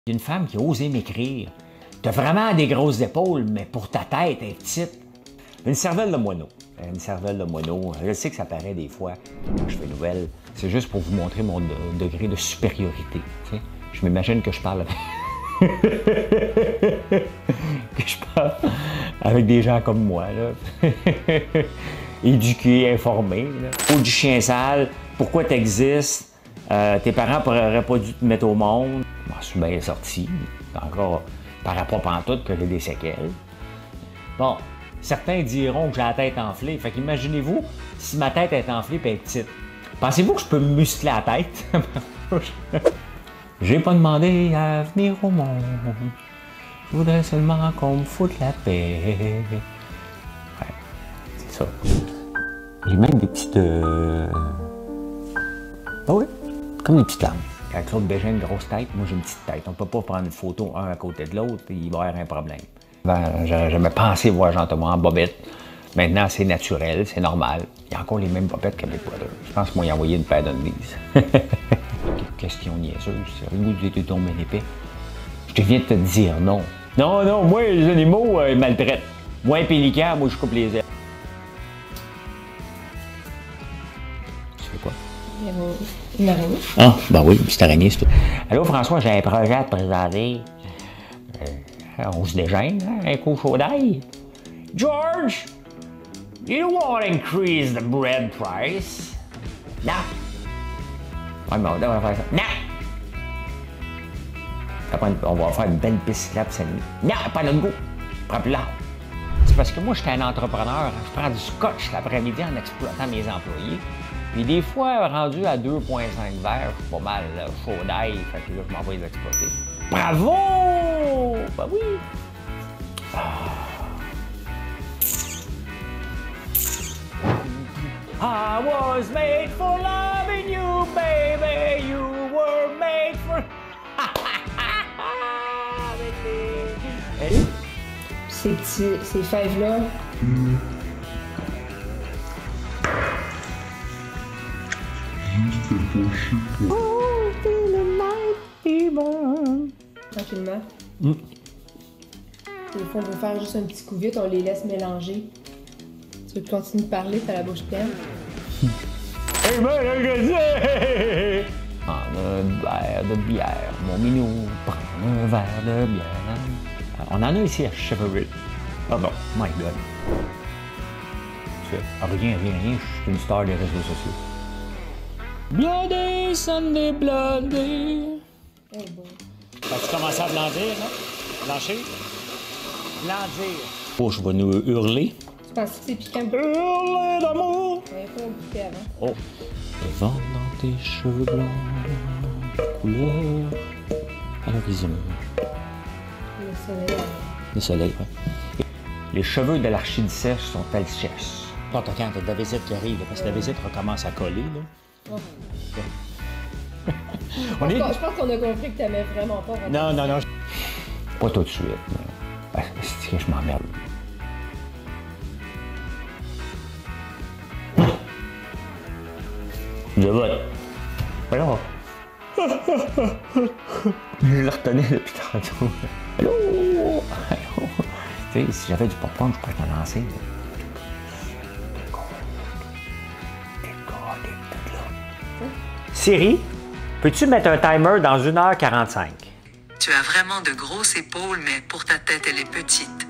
Il y a une femme qui a osé m'écrire. T'as vraiment des grosses épaules, mais pour ta tête, elle est petite. Une cervelle de moineau. Une cervelle de moineau. Je sais que ça paraît des fois quand je fais nouvelle. C'est juste pour vous montrer mon degré de supériorité. Tu sais? Je m'imagine que je parle avec des gens comme moi, là. Éduqués, informés. Ou du chien sale. Pourquoi t'existes? Tes parents n'auraient pas dû te mettre au monde. Je m'en suis bien sorti. Encore, par rapport à pantoute que j'ai des séquelles. Bon, certains diront que j'ai la tête enflée. Fait qu'imaginez-vous si ma tête est enflée et est petite. Pensez-vous que je peux me muscler la tête? J'ai pas demandé à venir au monde. Je voudrais seulement qu'on me foute la paix. Ouais, c'est ça. J'ai même des petites... Ah oui, comme des petites lames. Quand Claude Bégin a une grosse tête, moi j'ai une petite tête. On peut pas prendre une photo un à côté de l'autre, il va y avoir un problème. Avant, j'avais pensé voir Jean-Thomas en bobette. Maintenant, c'est naturel, c'est normal. Il y a encore les mêmes bobettes que mes brothers. Je pense qu'ils m'ont envoyé une paire d'undies. Question niaiseuse, c'est rigolo que j'étais tombé l'épée. Je te viens de te dire non. Non, non, moi, les animaux, ils maltraitent. Moi, un pélican, moi, je coupe les ailes. Tu fais quoi? Une araignée. Ah, ben oui, une petite araignée, c'est tout. Allô, François, j'ai un projet à te présenter. On se dégêne, hein? Un coup chaud d'ail. George, you want to increase the bread price? Non. Ouais, mais on devrait faire ça. Non! Après, on va faire une belle piste cyclable cette nuit. Non, pas notre goût. Prends plus large. C'est parce que moi, j'étais un entrepreneur. Je prends du scotch l'après-midi en exploitant mes employés. Puis des fois, rendu à 2,5 verres, je suis pas mal chaud d'ail. Fait que là, je m'en vais les exploiter. Bravo! Ben oui! I was made for loving you, baby. You were made for... Ces fèves-là. Tranquillement. Des fois, on veut faire juste un petit coup vite, on les laisse mélanger. Tu veux continuer de parler, t'as la bouche pleine? Hey man, un verre de bière, mon minou, prends un verre de bière. On en a ici à Cheveril. Pardon, my God. Rien, je suis une star des réseaux sociaux. Blondé, Sunday, blondé. Hey, bon. As-tu commencé à blandir, là? Blanchir? Blandir. Oh, je vais nous hurler. Tu penses que c'est piquant? Hurler d'amour! Ouais, pas piqué avant. Oh! Le vent dans tes cheveux blancs, couleur à l'horizon. Le soleil. Le soleil, oui. Les cheveux de l'archidiocèse sont alchesses. Quand t'as de la visite qui arrive, parce que la visite recommence à coller, là. Oh. Je pense qu'on a compris que t'aimais vraiment pas. Non. Pas tout de suite. C'est que je m'emmerde. Je vote. Alors. Je le retenais depuis tantôt. Allô? Allô? Tu sais, si j'avais du popcorn, je pourrais t'en lancer. Siri, peux-tu mettre un timer dans 1h45? Tu as vraiment de grosses épaules, mais pour ta tête, elle est petite.